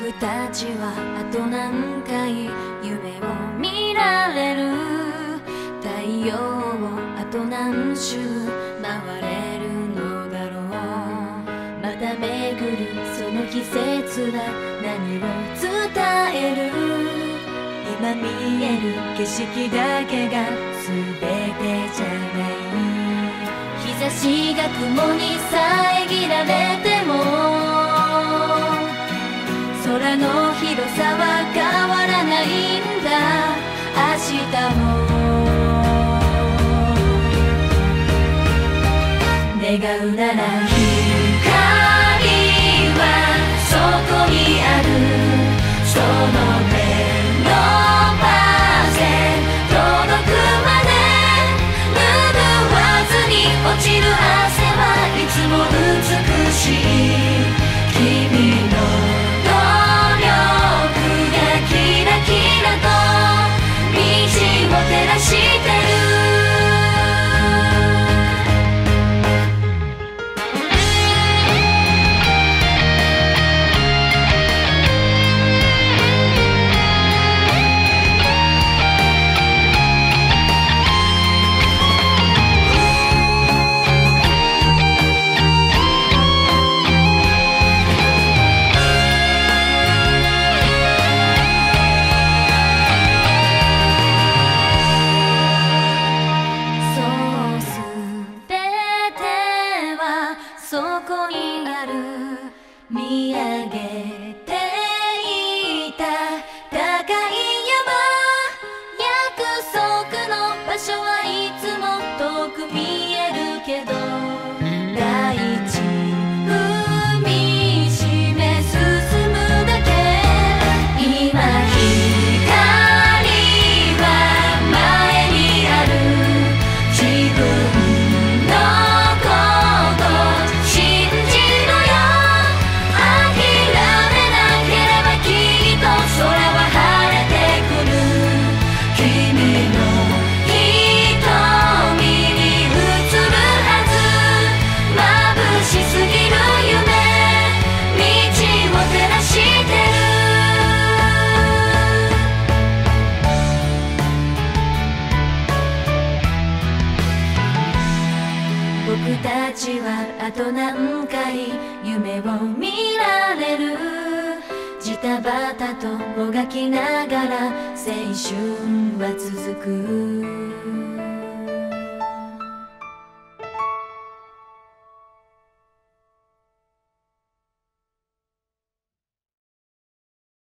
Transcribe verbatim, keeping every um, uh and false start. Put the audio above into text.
僕たちはあと何回夢を見られる、太陽をあと何周回れるのだろう。また巡るその季節は何を伝える、今見える景色だけが全てじゃない。日差しが雲に遮られても空の広さは変わらないんだ、明日も願うなら光はそこにある、その手伸ばせ届くまで、拭わずに落ちる汗はいつも美しい。君の努力がキラキラと道を照らしてる。見上げていた高い山、約束の場所はいつも遠く見えるけど、大地踏みしめ進むだけ、今光は前にある、自分のこと信じろよ。空は晴れてくる、君の瞳に映るはず、眩しすぎる夢、道を照らしてる。僕たちはあと何回夢を見られる、ジタバタともがきながら青春は続く。